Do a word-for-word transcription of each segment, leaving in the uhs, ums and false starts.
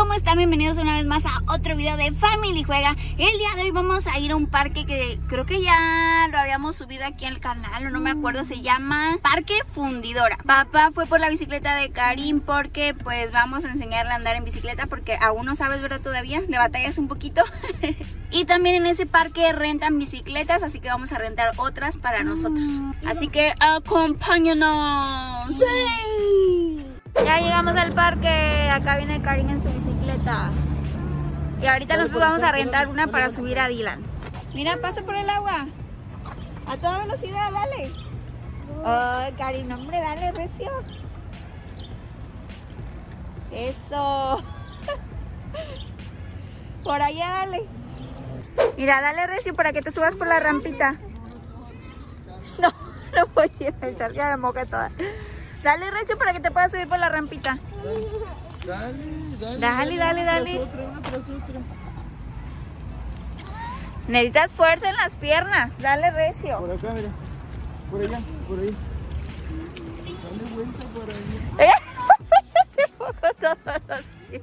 ¿cómo están? Bienvenidos una vez más a otro video de Family Juega. El día de hoy vamos a ir a un parque que creo que ya lo habíamos subido aquí al canal, o no me acuerdo, se llama Parque Fundidora. Papá fue por la bicicleta de Karim porque pues vamos a enseñarle a andar en bicicleta porque aún no sabes, ¿verdad? Todavía le batallas un poquito. Y también en ese parque rentan bicicletas, así que vamos a rentar otras para nosotros. Así que acompáñanos. ¡Sí! Ya llegamos al parque, acá viene Karim en su bicicleta. Y ahorita nosotros vamos a rentar una para subir a Dylan. Mira, pasa por el agua. A toda velocidad, dale. Ay, oh, Karim, hombre, dale recio. Eso. Por allá, dale. Mira, dale recio para que te subas por la rampita. No, no voy a echar, ya me mojé toda. Dale recio para que te puedas subir por la rampita. Dale, dale. Dale, dale, dale. Una tras otra, una tras otra. Necesitas fuerza en las piernas. Dale recio. Por acá, mira. Por allá, por ahí. Dale vuelta por ahí. ¿Eh? Se mojó todos los pies.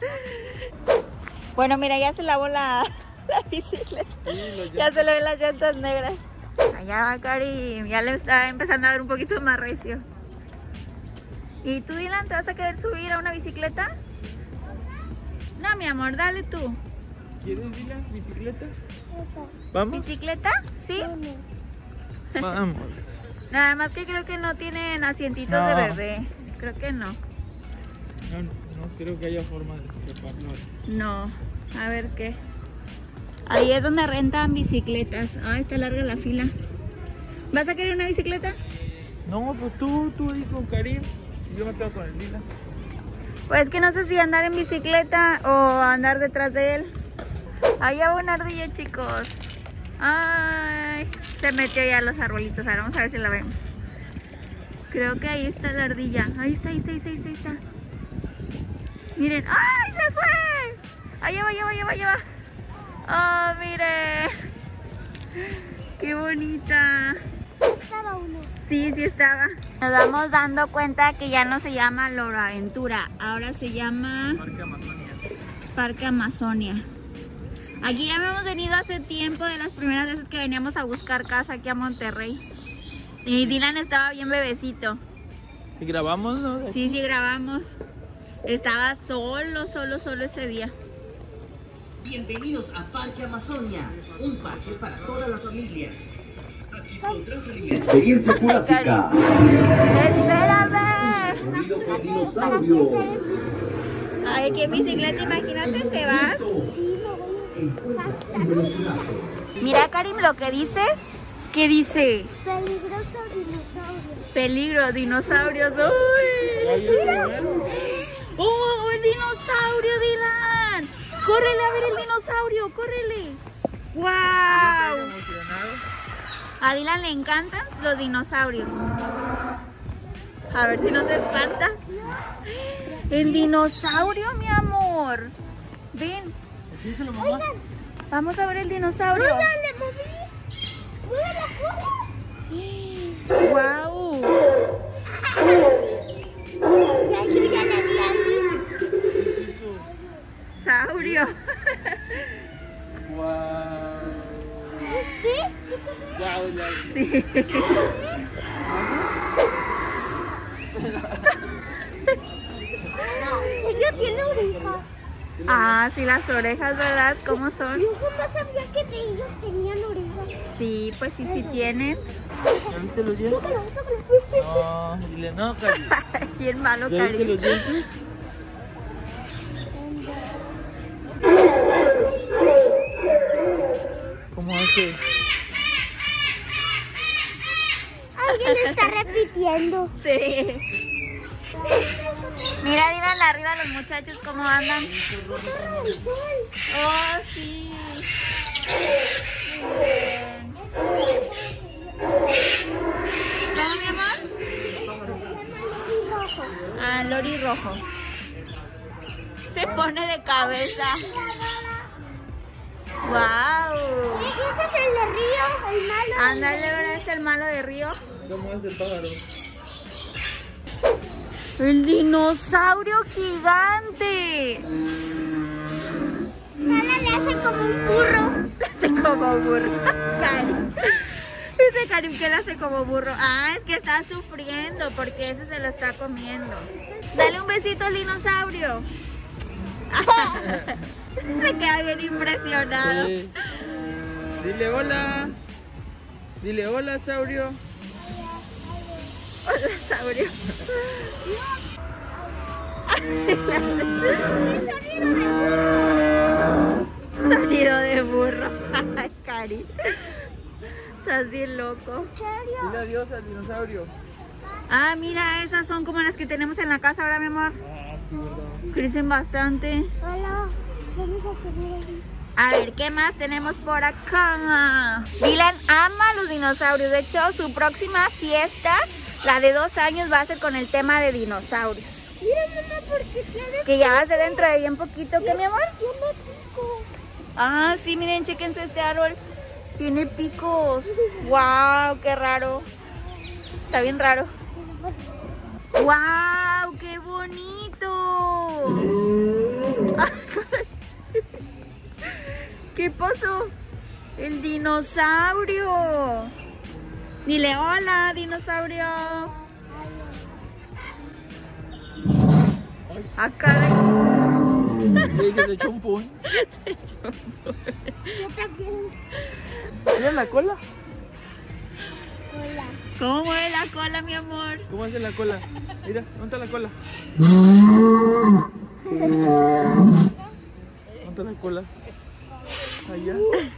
Bueno, mira, ya se lavó la, la bicicleta. Sí, ya se le ven las llantas negras. Allá va Karim. Ya le está empezando a dar un poquito más recio. ¿Y tú, Dylan, te vas a querer subir a una bicicleta? No, mi amor, dale tú. ¿Quieres, Dylan, bicicleta? ¿Vamos? ¿Bicicleta? ¿Sí? Vamos. Nada más que creo que no tienen asientitos No. de bebé. Creo que no. No, no creo que haya forma de separarlo. No. A ver qué. Ahí es donde rentan bicicletas. Ah, está larga la fila. ¿Vas a querer una bicicleta? No, pues tú, tú ahí con Karim. Yo me quedo con el Dylan. Pues que no sé si andar en bicicleta o andar detrás de él. Allá va una ardilla, chicos. Ay, se metió ya a los arbolitos. Ahora vamos a ver si la vemos. Creo que ahí está la ardilla. Ahí está, ahí está, ahí está, ahí está. Miren. ¡Ay, se fue! Allá va, allá va, allá va, allá va. Oh, miren. Qué bonita. Estaba uno. Sí, sí estaba. Nos vamos dando cuenta que ya no se llama Loro Aventura, ahora se llama Parque Amazonia. Parque Amazonia. Aquí ya hemos venido hace tiempo, de las primeras veces que veníamos a buscar casa aquí a Monterrey. Y Dylan estaba bien bebecito. ¿Y grabamos, no? Sí, sí grabamos. Estaba solo, solo, solo ese día. Bienvenidos a Parque Amazonia, un parque para toda la familia. Aquí podrás alimentar. Experiencia clásica. ¡Espérame! Recorrido con dinosaurios. Ay, qué bicicleta, imagínate, te vas. Mira, Karim, lo que dice. ¿Qué dice? Peligroso dinosaurio. Peligro, dinosaurios. ¡Uy! ¡Oh, el dinosaurio, Dylan! ¡Córrele a ver el dinosaurio! ¡Córrele! ¡Wow! A Dylan le encantan los dinosaurios. A ver si no se espanta. El dinosaurio, mi amor. Ven. Vamos a ver el dinosaurio. ¡Dale, moví! ¡Muévela, corre! ¡Wow! Ya, yo ya le di ahí. Saurio. Wow. ¿Sí? Ya, ya. Sí. ¿Serio tiene oreja? Ah, sí, las orejas, ¿verdad? ¿Cómo son? Yo jamás sabía que de ellos tenían orejas. Sí, pues sí, sí tienen. ¿Ya viste los dientes? Tócalo, tócalo. No, dile no, Karim. Bien malo, ¿Ya viste Karim. los dientes? ¿Cómo hace? Alguien está repitiendo. Sí. Mira, Dylan, arriba los muchachos cómo andan. Oh, sí. Muy bien. ¿Cómo, mi amor? Ah, lori rojo. Se pone de cabeza. Wow. Ese es el de Río, el malo. Ándale, ¿verdad? Es el malo de Río. ¿Cómo es el pájaro? El dinosaurio gigante. un burro. La hace como burro. Karim. Dice Karim que la hace como burro. Ah, es que está sufriendo porque ese se lo está comiendo. Dale un besito al dinosaurio. Se queda bien impresionado. Sí. Dile hola. Dile hola, Saurio. Hola, Saurio. Sonido de burro. Ay, Cari. Estás bien loco. Dile adiós al dinosaurio. Ah, mira, esas son como las que tenemos en la casa ahora, mi amor. Ah, sí, verdad. Crecen bastante. Hola, vamos a comer ahí. A ver, ¿qué más tenemos por acá? Dylan ama los dinosaurios. De hecho, su próxima fiesta, la de dos años, va a ser con el tema de dinosaurios. Mira, mamá, porque tiene, Que ya va a ser dentro de bien poquito. ¿Qué, mi amor? tiene pico. Ah, sí, miren, chequense este árbol. Tiene picos. ¡Wow! ¡Qué raro! Está bien raro. ¡Wow! ¡Qué bonito! ¿Qué pasó? El dinosaurio. Dile hola, dinosaurio. Acá de... Sí, que se echó un pun. Yo también. Mira la cola. Hola. ¿Cómo mueve la cola, mi amor? ¿Cómo hace la cola? Mira, ¿dónde está la cola? ¿Dónde está la cola? Allá.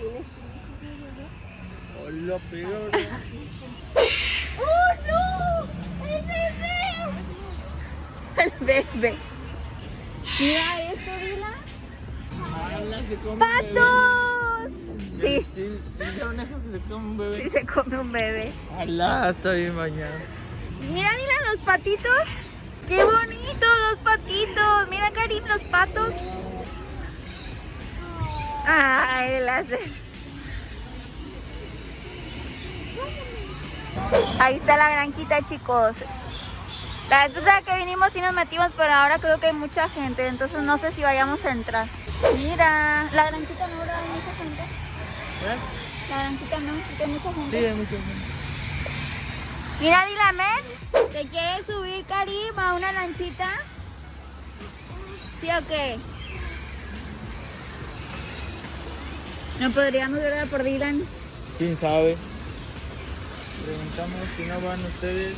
Hola, peor. ¡Oh, no! ¡El bebé! El bebé. Mira esto, Dila. ¡Hala, se come un ¡Patos! Sí, bebé! Sí, ¿vieron eso que se come un bebé? sí se come un bebé. ¡Hala, está bien bañado! Mira, Dila, los patitos. ¡Qué bonitos los patitos! Mira, Karim, los patos. Ay, las... Ahí está la granjita, chicos. La vez pasada que vinimos sí nos metimos, pero ahora creo que hay mucha gente, entonces no sé si vayamos a entrar. Mira, la granjita no, ¿verdad? Hay mucha gente. ¿Eh? La granjita no, porque hay mucha gente. Sí, hay mucho gente. Mira, Dilamen, ¿te quieres subir, Karim, a una lanchita? ¿Sí o qué? ¿No podríamos ver por Dylan? ¿Quién sabe? Preguntamos si no van ustedes.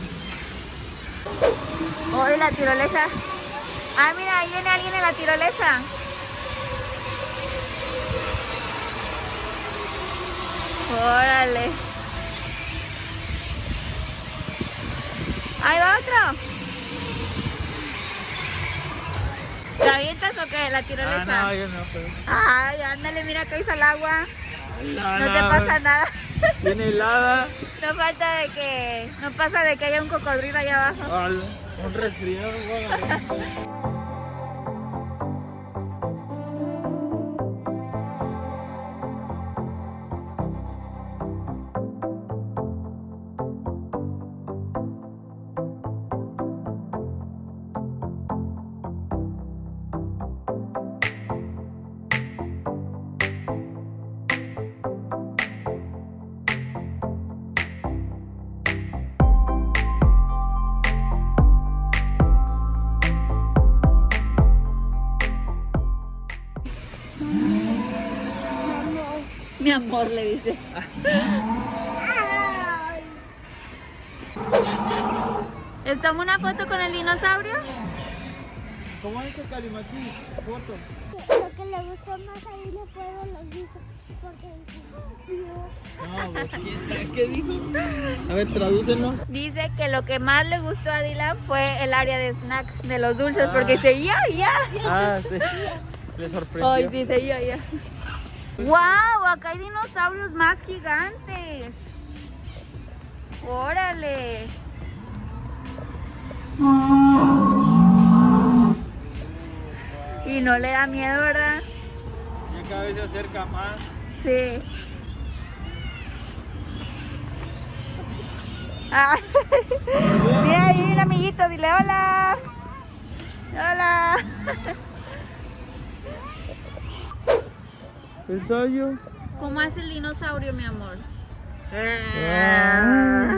Hoy la tirolesa. Ah, mira, ahí viene alguien en la tirolesa. Órale. Ahí va otro. ¿Te avientas o qué? La tirolesa. Ah, no, yo no, pero... Ay, ándale, mira que hizo el agua. ¡Hala, No te pasa nada. Viene helada. No falta de que... No pasa de que haya un cocodrilo allá abajo. ¡Hala! Un resfriado, voy a agarrar. Mi amor, le dice. ¿Les tomo una foto con el dinosaurio? ¿Cómo es el Karimaki? Foto. Lo que le gustó más ahí le puedo los dijo. Porque No, pues quién sabe qué dijo. A ver, tradúcenos. Dice que lo que más le gustó a Dylan fue el área de snack, de los dulces, porque dice, ya, ya. Ah, sí. Le sorprendió. Ay, dice, ya, ya. ¡Wow! Acá hay dinosaurios más gigantes. ¡Órale! Y no le da miedo, ¿verdad? Ya cada vez se acerca más. Sí. Ah. Mira ahí un amiguito, dile hola. Hola. El Sayo. ¿Cómo hace el dinosaurio, mi amor? Ah.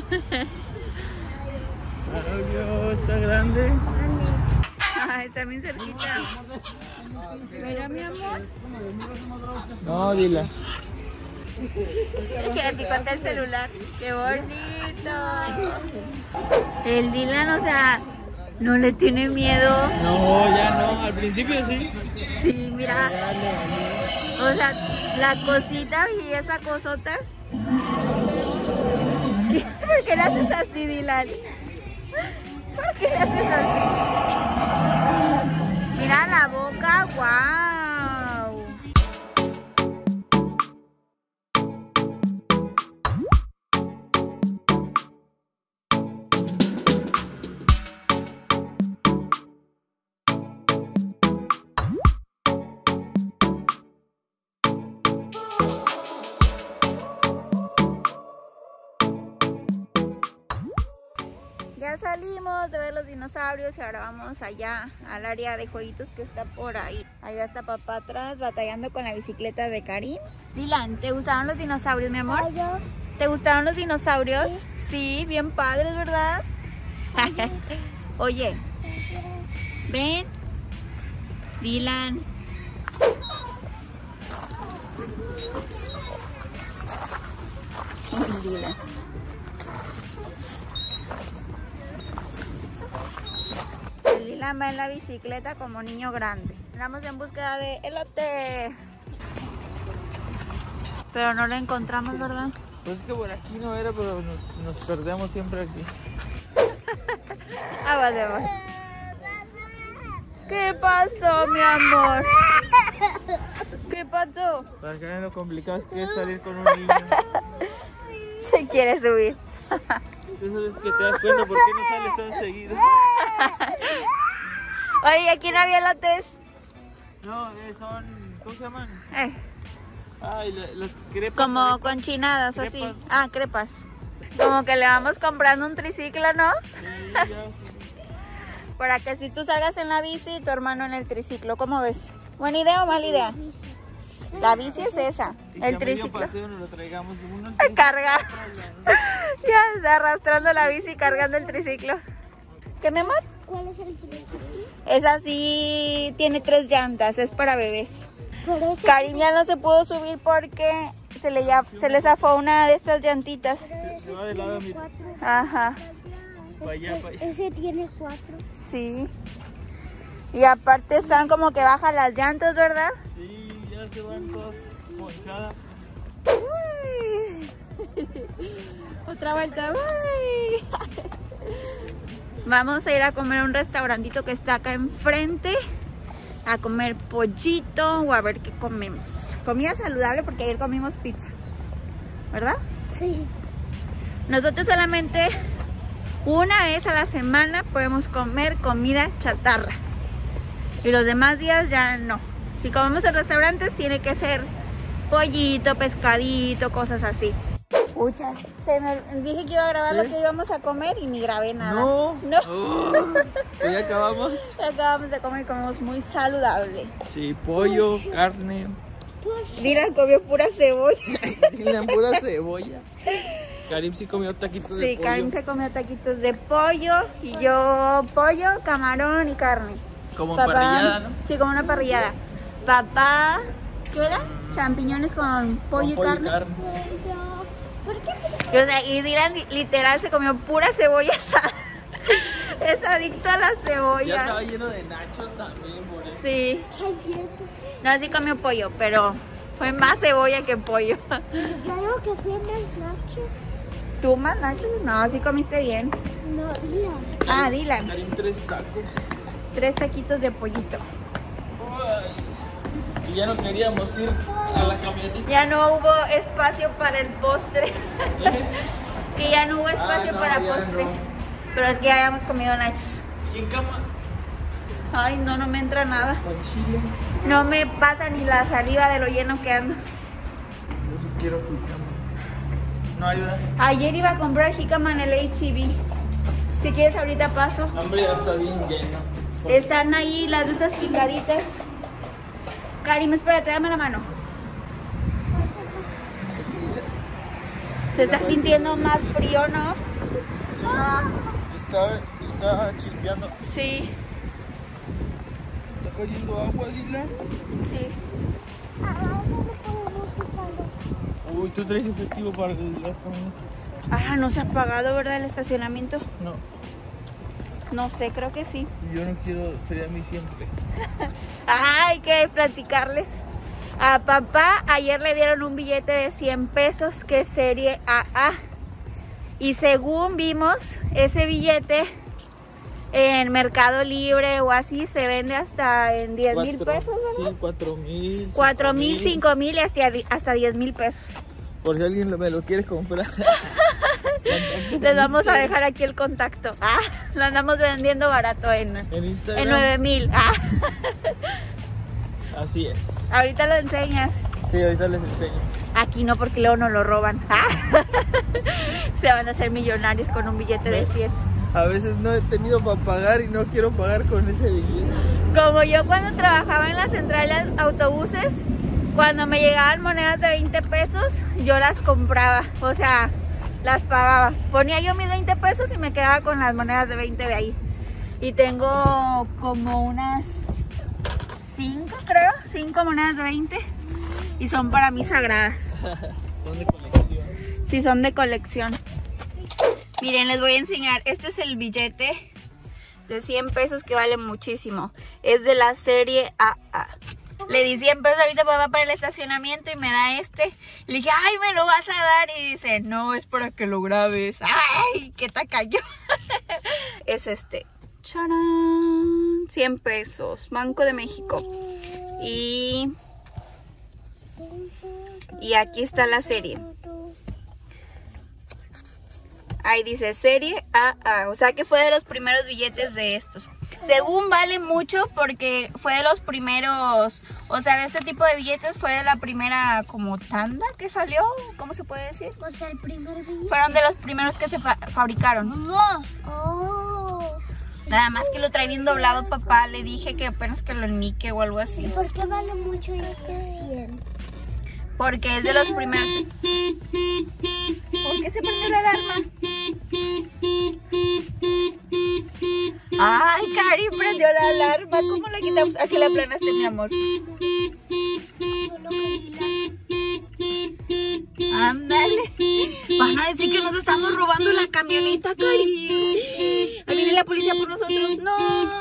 Sayo, está grande. Ay, está bien cerquita. Mira, mi amor. No, dila. Que aquí cuenta el celular. ¡Qué bonito! El Dylan, o sea, no le tiene miedo. No, ya no. Al principio sí. Sí, mira. Ya le valió. O sea, la cosita y esa cosota. ¿Qué? ¿Por qué le haces así, Dylan? ¿Por qué le haces así? Mira la boca, guau. Ya salimos de ver los dinosaurios y ahora vamos allá al área de jueguitos que está por ahí. Allá está papá atrás batallando con la bicicleta de Karim. Dylan, ¿te gustaron los dinosaurios, mi amor? Yo. ¿Te gustaron los dinosaurios? Sí, sí, bien padres, ¿verdad? Oye, ven. Dylan. Dylan. El Dylan va en la bicicleta como niño grande. Andamos en búsqueda de elote. Pero no lo encontramos, ¿verdad? Pues es que por aquí no era, pero nos, nos perdemos siempre aquí. Aguas de mar. ¿Qué pasó, mi amor? ¿Qué pasó? Para que vean lo complicado es que es salir con un niño. Se quiere subir. Tú sabes que te das cuenta por qué no sales tan seguido. Oye, ¿aquí no había elotes? No, eh, son... ¿Cómo se llaman? Eh, Ay, la- las crepas. como ¿no? conchinadas o así. Crepas. Ah, crepas. Como que le vamos comprando un triciclo, ¿no? Sí, ya, sí. Para que si tú salgas en la bici y tu hermano en el triciclo. ¿Cómo ves? ¿Buena idea o mala idea? La bici es esa, Y que el a medio triciclo. paseo nos lo traigamos uno en Carga. Ya está arrastrando la bici y cargando el triciclo. ¿Qué, mi amor? ¿Cuál es el triciclo? Es así, tiene tres llantas, es para bebés. Por eso. Karim ya no se pudo subir porque se le, ya, se le zafó una de estas llantitas. Se va de lado a mi... Cuatro. Ajá, Para allá, para allá. Ese tiene cuatro. sí. Y aparte están como que bajan las llantas, ¿verdad? Sí, ya se van todas ponchadas. Uy. Otra vuelta. Uy. Vamos a ir a comer a un restaurantito que está acá enfrente. A comer pollito o a ver qué comemos. Comida saludable porque ayer comimos pizza, ¿verdad? Sí. Nosotros solamente una vez a la semana podemos comer comida chatarra. Y los demás días ya no. Si comemos en restaurantes tiene que ser pollito, pescadito, cosas así. Puchas, se me dije que iba a grabar ¿Qué? lo que íbamos a comer y ni grabé nada. No. No. Oh, pues ya acabamos. Acabamos de comer y comemos muy saludable. Sí, pollo, carne. Dylan comió pura cebolla. Tienen pura cebolla. Karim sí comió taquitos de Sí, pollo. Karim se comió taquitos de pollo y yo pollo, camarón y carne. Como Papá- parrillada, ¿no? Sí, como una parrillada. Papá, ¿qué era? Champiñones con pollo, Con y carne. ¿Por qué? Y, o sea, y Dylan li- literal se comió pura cebolla asada. Es adicto a la Ya estaba cebolla. lleno de nachos también, por eso. Sí. Es cierto. No, sí comió pollo, pero fue más cebolla que pollo. Yo digo que fui más nachos. ¿Tú más, Nacho? No, sí comiste bien. No, mira. Ah, Dylan. Karim tres tacos. Tres taquitos de pollito. Uy. Y ya no queríamos ir a la camioneta. Ya no hubo espacio para el postre. Que ya no hubo espacio Ah, no, para ya postre. no. Pero es que ya habíamos comido nachos. ¿Y en cama? Ay, no, no me entra nada. Con chile. No me pasa ni la saliva de lo lleno que ando. Yo sí quiero jícama. No ayuda. Ayer iba a comprar jícama en el H E B. Si quieres ahorita paso. Hombre, ya está bien lleno. Están ahí las de estas picaditas. Karim, espera, tráeme la mano. Se está sintiendo más frío, ¿no? Sí. Está, está chispeando. Sí. Está cayendo agua, Dylan. Sí. Uy, ¿tú traes efectivo para el estacionamiento? Ah, no se ha pagado, ¿verdad, el estacionamiento? No. No sé, creo que sí. Yo no quiero, sería mi siempre. Ah, hay que platicarles. A papá ayer le dieron un billete de cien pesos que es serie A A. Y según vimos, ese billete en Mercado Libre o así se vende hasta en diez mil pesos, ¿verdad? Sí, cuatro mil. cuatro mil, cinco mil y hasta, hasta diez mil pesos. Por si alguien me lo quiere comprar. Les vamos a dejar aquí el contacto. Ah, lo andamos vendiendo barato en, en Instagram. En nueve mil. Ah. Así es. Ahorita lo enseñas. Sí, ahorita les enseño. Aquí no, porque luego nos lo roban. Ah. Se van a hacer millonarios con un billete de cien. A veces no he tenido para pagar y no quiero pagar con ese billete. Como yo cuando trabajaba en las centrales autobuses, cuando me llegaban monedas de veinte pesos, yo las compraba, o sea, las pagaba. Ponía yo mis veinte pesos y me quedaba con las monedas de veinte de ahí. Y tengo como unas cinco, creo, cinco monedas de veinte. Y son para mí sagradas. Son de colección. Sí, son de colección. Miren, les voy a enseñar. Este es el billete de cien pesos que vale muchísimo. Es de la serie A A. Le di cien pesos ahorita papá para el estacionamiento y me da este. Le dije, ay, me lo vas a dar. Y dice, no, es para que lo grabes. Ay, qué tacayo. Es este. ¡Charán! cien pesos. Banco de México. Y... Y aquí está la serie. Ahí dice serie A A. O sea que fue de los primeros billetes de estos. Según vale mucho porque fue de los primeros, o sea, de este tipo de billetes fue de la primera como tanda que salió, ¿cómo se puede decir? O sea, el primer billete. Fueron de los primeros que se fa fabricaron. No. Oh. Nada más que lo trae bien doblado papá, le dije que apenas que lo enmique o algo así. ¿Y por qué vale mucho y que cien? Porque es de los primeros. ¿Por qué se prendió la alarma? Ay, Cari, prendió la alarma. ¿Cómo la quitamos? ¿A qué la aplanaste, mi amor? Ándale. Van a decir que nos estamos robando la camioneta, Cari. Ahí viene la policía por nosotros. No.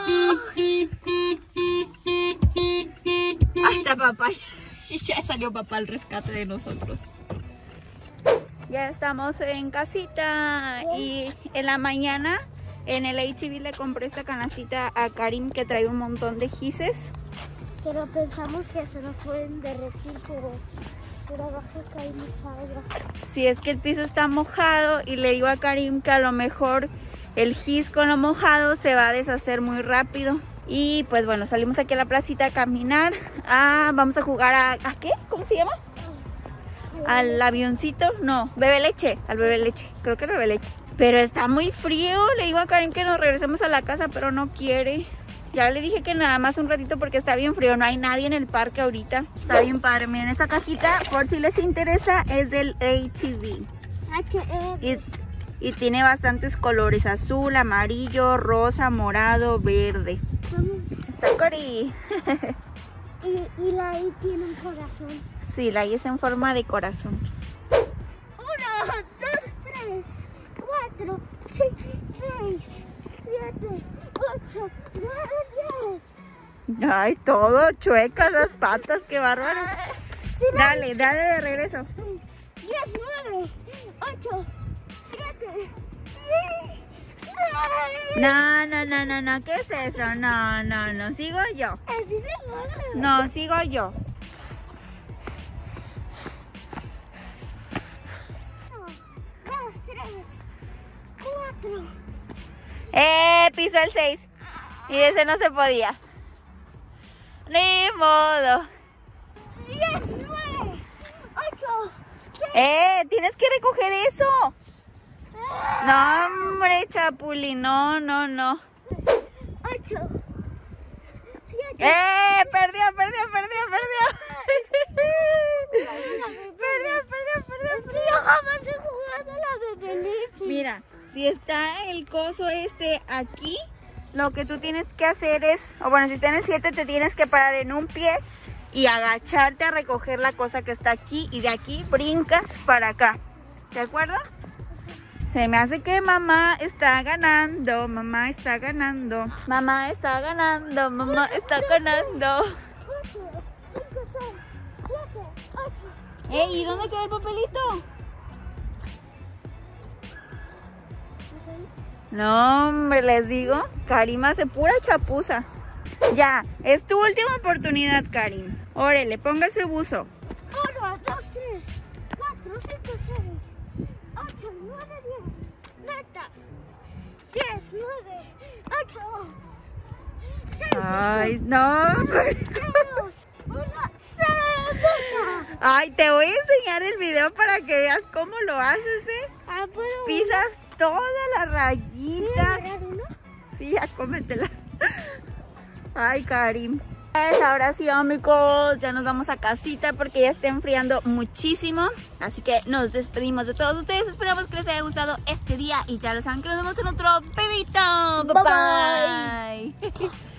Ahí está papá. Y ya salió papá al rescate de nosotros. Ya estamos en casita y en la mañana en el H E B le compré esta canastita a Karim que trae un montón de gises. Pero pensamos que se nos pueden derretir, pero, pero abajo caímos agua. Si es que el piso está mojado y le digo a Karim que a lo mejor el gis con lo mojado se va a deshacer muy rápido. Y pues bueno, salimos aquí a la placita a caminar. Ah, vamos a jugar a... ¿A qué? ¿Cómo se llama? Al avioncito. No, bebe leche. Al bebe leche. Creo que bebe leche. Pero está muy frío. Le digo a Karim que nos regresemos a la casa, pero no quiere. Ya le dije que nada más un ratito porque está bien frío. No hay nadie en el parque ahorita. Está bien padre. Miren, esta cajita, por si les interesa, es del H E B. H E B. Y, y tiene bastantes colores. Azul, amarillo, rosa, morado, verde. Está Cori. y, y la I tiene un corazón. Sí, la I es en forma de corazón. Uno, dos, tres, cuatro, cinco, seis, siete, ocho, nueve, diez. Ay, todo chuecas las patas, qué bárbaro. Sí, dale, dale de regreso. Diez, nueve, ocho, siete, seis. No, no, no, no, no, ¿qué es eso? No, no, no, sigo yo. No, sigo yo. Uno, dos, tres, cuatro. Eh, piso el seis. Y ese no se podía. Ni modo. Diez, nueve, ocho. Eh, tienes que recoger eso. No, hombre, Chapuli, no, no, no. Ocho. Siete. ¡Eh! Perdió, perdió, perdió, perdió. Perdió, perdió, perdió, perdió. Yo jamás he jugado si está el coso este aquí, lo que tú tienes que hacer es, o bueno, si está en el siete, te tienes que parar en un pie y agacharte a recoger la cosa que está aquí, y de aquí brincas para acá. ¿De acuerdo? Se me hace que mamá está ganando, mamá está ganando, mamá está ganando, mamá está ganando. Ey, ¿y dónde queda el papelito? No, hombre, les digo, Karim hace pura chapuza. Ya, es tu última oportunidad, Karim. Órale, ponga su buzo. uno, dos, tres, cuatro, cinco, seis, ocho, nueve, diez, diez, nueve, ocho, seis, Ay, no. dos, uno, cero. Ay, te voy a enseñar el video para que veas cómo lo haces, ¿eh? Ah, pero... Pisas todas las ¿Voy a rayitas. agarrar uno? Sí, ya cómetela. Ay, Karim. Pues ahora sí, amigos, ya nos vamos a casita porque ya está enfriando muchísimo. Así que nos despedimos de todos ustedes. Esperamos que les haya gustado este día y ya lo saben que nos vemos en otro pedito. Bye bye. Bye.